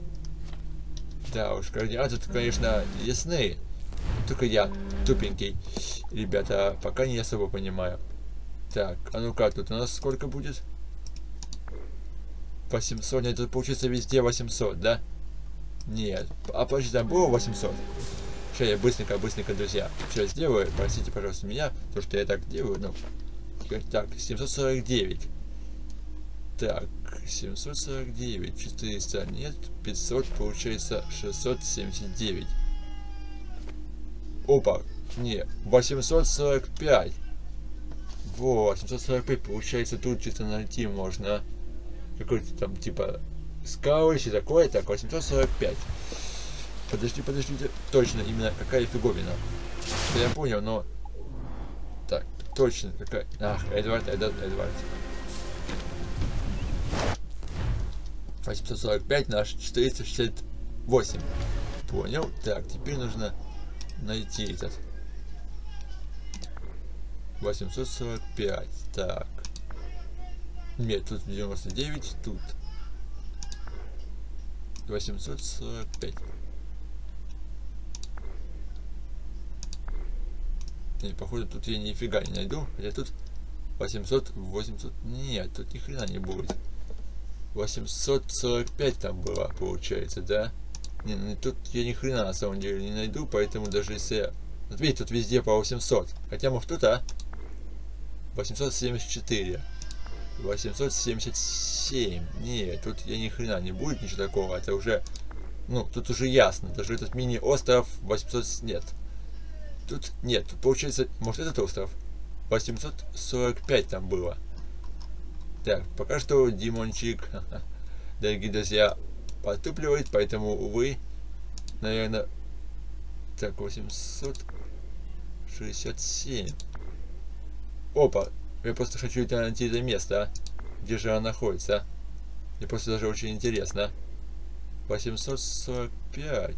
Да уж, координаты тут, конечно, ясны. Только я тупенький. Ребята, пока не особо понимаю. Так, а ну-ка, тут у нас сколько будет? восемьсот, нет, тут получится везде восемьсот, да? Нет, а подожди, там было восемьсот? Сейчас я быстренько, быстренько, друзья, сейчас сделаю, простите, пожалуйста, меня, то, что я так делаю, ну, так, семьсот сорок девять. Так, семьсот сорок девять, четыреста, нет, пятьсот, получается шестьсот семьдесят девять. Опа, не, восемьсот сорок пять. Вот, семьсот сорок пять, получается, тут что-то найти можно. Какой-то там, типа, скалы, все такое, так, восемьсот сорок пять. Подожди, подождите, точно, именно какая фиговина. Я понял, но... Так, точно, какая... Ах, Эдвард, Эдвард, Эдвард. восемьсот сорок пять на четыреста шестьдесят восемь. Понял, так, теперь нужно найти этот. восемьсот сорок пять, так. Нет, тут девяносто девять, тут восемьсот сорок пять. Не, походу тут я нифига не найду, хотя тут восемьсот, восемьсот, нет, тут ни хрена не будет. восемьсот сорок пять там было, получается, да? Не, ну, тут я ни хрена на самом деле не найду, поэтому даже если я... Вот видите, тут везде по восемьсот, хотя может тут, а? восемьсот семьдесят четыре. восемьсот семьдесят семь. Нет, тут я ни хрена не будет ничего такого. Это уже, ну, тут уже ясно. Даже этот мини-остров восемьсот... Нет. Тут нет. Тут получается, может этот остров? восемьсот сорок пять там было. Так, пока что Димончик, дорогие друзья, потупливает, поэтому, увы, наверное... Так, восемьсот шестьдесят семь. Опа. Я просто хочу найти это место, а? Где же она находится, а? Мне просто даже очень интересно. восемьсот сорок пять.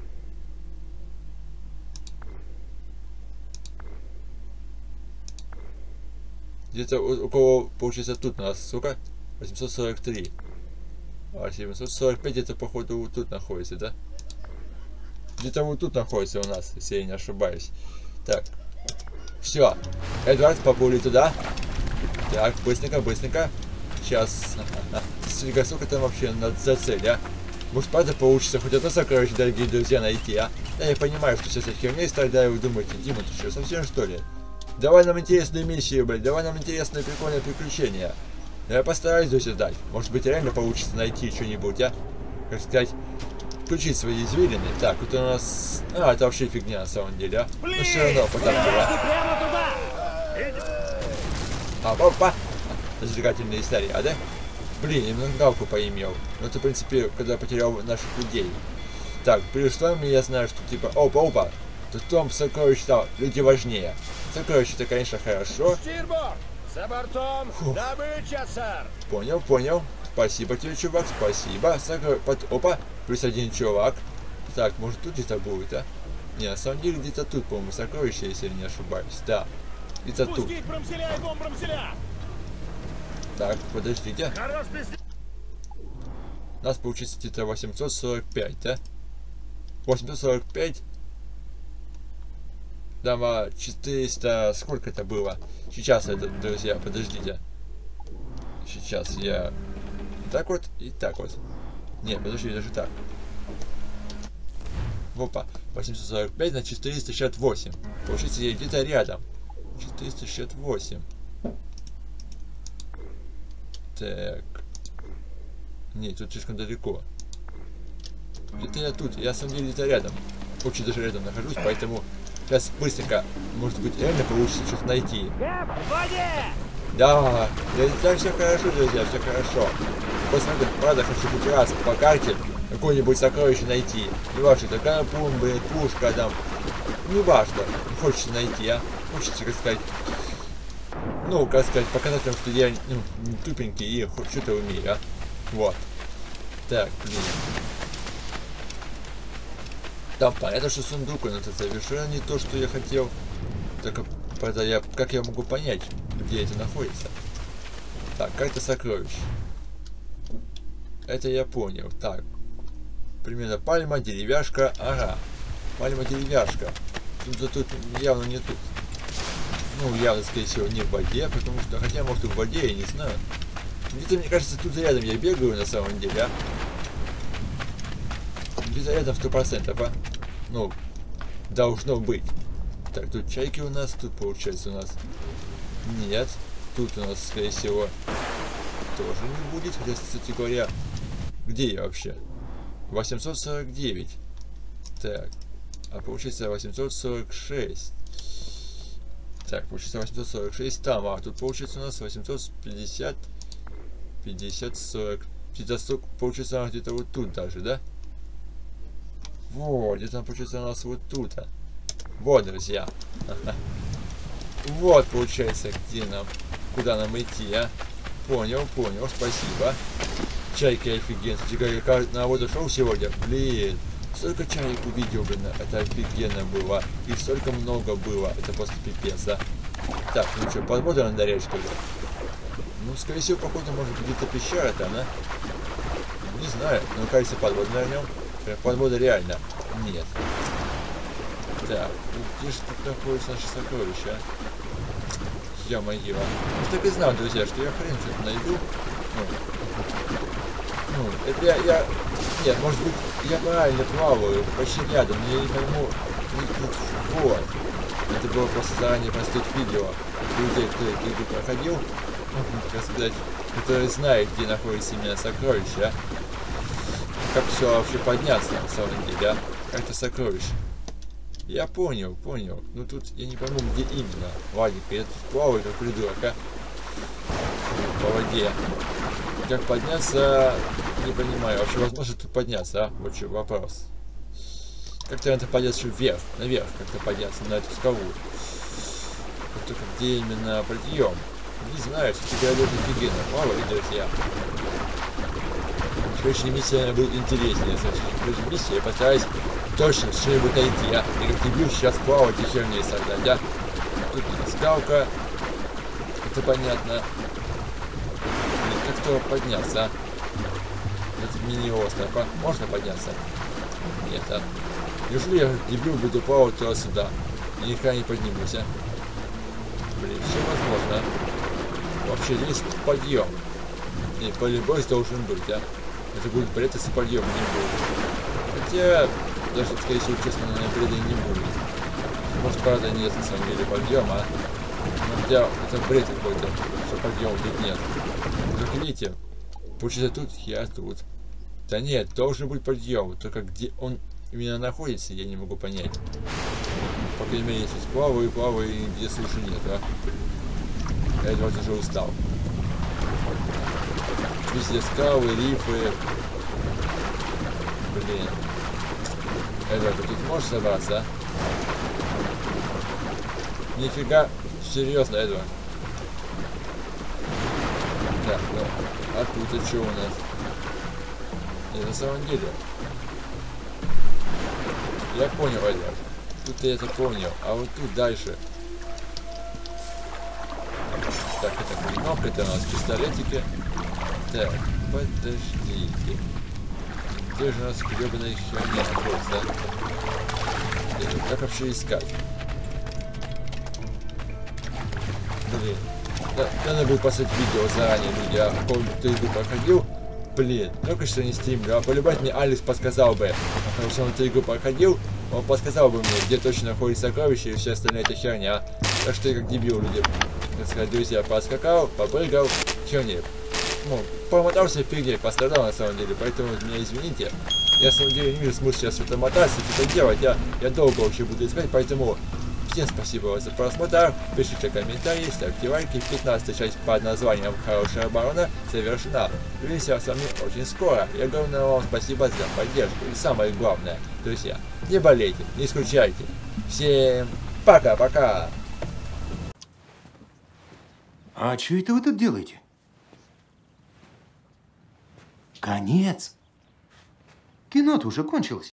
Где-то около, получается, тут у нас, сколько? восемьсот сорок три. А семьсот сорок пять это, походу, вот тут находится, да? Где-то вот тут находится у нас, если я не ошибаюсь. Так. Все. Эдвард, попули туда. Так, быстренько, быстренько. Сейчас. Смотри, сколько там вообще на, за цель, а? Может, правда получится хоть одно сокровище, дорогие друзья, найти, а? Да, я понимаю, что сейчас я херней страдаю, вы думаете, Дима, ты что, совсем что ли? Давай нам интересную миссию, блядь, давай нам интересное прикольное приключение. Я постараюсь здесь сдать. Может быть, реально получится найти что-нибудь, а? Как сказать, включить свои извилины. Так, вот у нас... А, это вообще фигня на самом деле, а? Но все равно потоплено. А, опа! Зажигательные истории, а, да? Блин, я галку поимел. Ну, это, в принципе, когда потерял наших людей. Так, при условии я знаю, что типа... Опа, опа! Тут том сокровище там, люди важнее. Сокровище-то, конечно, хорошо. Штирборд! За бортом! Добыча, сэр! Понял, понял. Спасибо тебе, чувак, спасибо. Сокро... Под... Опа, плюс один чувак. Так, может тут где-то будет, а? Не, на самом деле где-то тут, по-моему, сокровище, если я не ошибаюсь. Да, где-то тут. Так, подождите. У нас получится где-то восемьсот сорок пять, да? восемьсот сорок пять. Дама четыреста... Сколько это было? Сейчас это, друзья, подождите. Сейчас я... Так вот и так вот. Нет, подожди, даже так. Опа. восемьсот сорок пять на четыреста шестьдесят восемь. Получается, я где-то рядом. четыреста шестьдесят восемь. Так. Нет, тут слишком далеко. Где-то я тут. Я на самом деле где-то рядом. Очень даже рядом нахожусь, поэтому сейчас быстренько, может быть, реально получится что-то найти. В воде! Да, да, все хорошо, друзья, все хорошо. После этого, правда, хочу хоть раз по карте какое-нибудь сокровище найти. Не важно, такая бомба, пушка там. Не важно, хочется найти, а? Хочется, как сказать, ну, как сказать, показать вам, что я ну, не тупенький и хоть что-то умею, а? Вот. Так, блин. Там понятно, что сундук, но это совершенно не то, что я хотел. Только, правда, я, как я могу понять, где это находится? Так, карта сокровищ. Это я понял. Так. Примерно пальма, деревяшка. Ага. Пальма, деревяшка. Тут, тут явно не тут. Ну, явно, скорее всего, не в воде, потому что, хотя, может, и в воде, я не знаю. Где-то, мне кажется, тут рядом я бегаю, на самом деле, а? Где-то рядом сто процентов, а? Ну, должно быть. Так, тут чайки у нас, тут, получается, у нас... Нет. Тут у нас, скорее всего, тоже не будет. Хотя, кстати говоря, где я вообще? восемьсот сорок девять. Так. А получается восемьсот сорок шесть. Так, получается восемьсот сорок шесть там. А тут получается у нас восемьсот пятьдесят. пятьдесят, сорок. Где-то, получается, где-то вот тут даже, да? Вот, где-то получается у нас вот тут. -то. Вот, друзья. Вот, получается, где нам, куда нам идти, а? Понял, понял, спасибо. Чайки офигенно. Теперь на воду шел сегодня. Блин, столько чаек увидел, блин, это офигенно было. И столько много было. Это просто пипец, а. Так, ну что, под воду надо нырять, что ли? Ну, скорее всего, походу, может быть, где-то пещера там, да? Не знаю, но кажется, под воду нырнем. Под воду реально. Нет. Так, ну где же тут находится наше сокровище, а? Я-моё. Я так и знал, друзья, что я хрен что-то найду. Ну, ну, это я, я... Нет, может быть, я правильно плаваю, почти рядом, но я не пойму... Вот. Это было просто заранее поставить видео людей, кто эту игру проходил, как сказать, который знает, где находится именно сокровище, а? Как все вообще подняться, на самом деле, а? Как-то сокровище. Я понял, понял. Ну тут я не пойму, где именно. Ладненько, я тут плаваю, как придурок, а? По воде. Как подняться, не понимаю. Вообще, возможно тут подняться, а? Вот что, вопрос. Как-то надо подняться вверх, наверх, как-то подняться на эту скалу. Вот только где именно подъем? Не знаю, все-таки я должен офигенно плавать, друзья. Следующая миссия будет интереснее. Следующая миссия я постараюсь точно что-нибудь найти, а? И как люблю сейчас плавать и херней согнать, да? Тут скалка. Это понятно. Как-то подняться, а? Это мини-остров, а? Можно подняться? Нет, а? Неужели я дебил буду плавать туда-сюда? И никогда не поднимусь, а? Блин, все возможно. Вообще здесь подъем. И полюбовь должен быть, а? Это будет бред, если подъема не будет. Хотя, даже, скорее всего, честно, наверное, бреда не будет. Может, правда, нет, на самом деле, подъема, а? Но хотя, это бред какой-то, что подъема тут нет. Как видите, получается тут, я тут. Да нет, должен быть подъем, только где он именно находится, я не могу понять. По крайней мере, я сейчас плаваю, плаваю, и где суши нет, а? Я вот уже устал. Везде скалы, рифы. Блин. Эдвард, ты тут можешь собраться, а? Нифига. Серьезно, Эдвард. Так, ну, а тут что у нас? Нет, на самом деле. Я понял, Эдвард. Тут я это понял. А вот тут дальше. Так, это клинок, это у нас пистолетики. Так, подождите. Где же у нас гребаная херня находится? Как вообще искать? Блин. Да, надо было поставить видео заранее, люди, а какого-то игру проходил. Блин, только что не стримлю. А полюбать мне Алекс подсказал бы. Потому что он эту игру проходил, он подсказал бы мне, где точно находится сокровище и все остальное это херня. Так что я как дебил, люди. Так сказать, друзья, подскакал, попрыгал, херня. ну, промотался фигней, пострадал на самом деле, поэтому меня извините. Я на самом деле не вижу смысла сейчас что-то мотаться, что-то делать, я, я долго вообще буду искать, поэтому всем спасибо вам за просмотр, пишите комментарии, ставьте лайки. пятнадцатая часть под названием «Хорошая оборона» завершена. Увидимся с вами очень скоро. И огромное вам спасибо за поддержку. И самое главное, друзья, не болейте, не скучайте. Всем пока-пока. А что это вы тут делаете? Конец. Кино-то уже кончилось.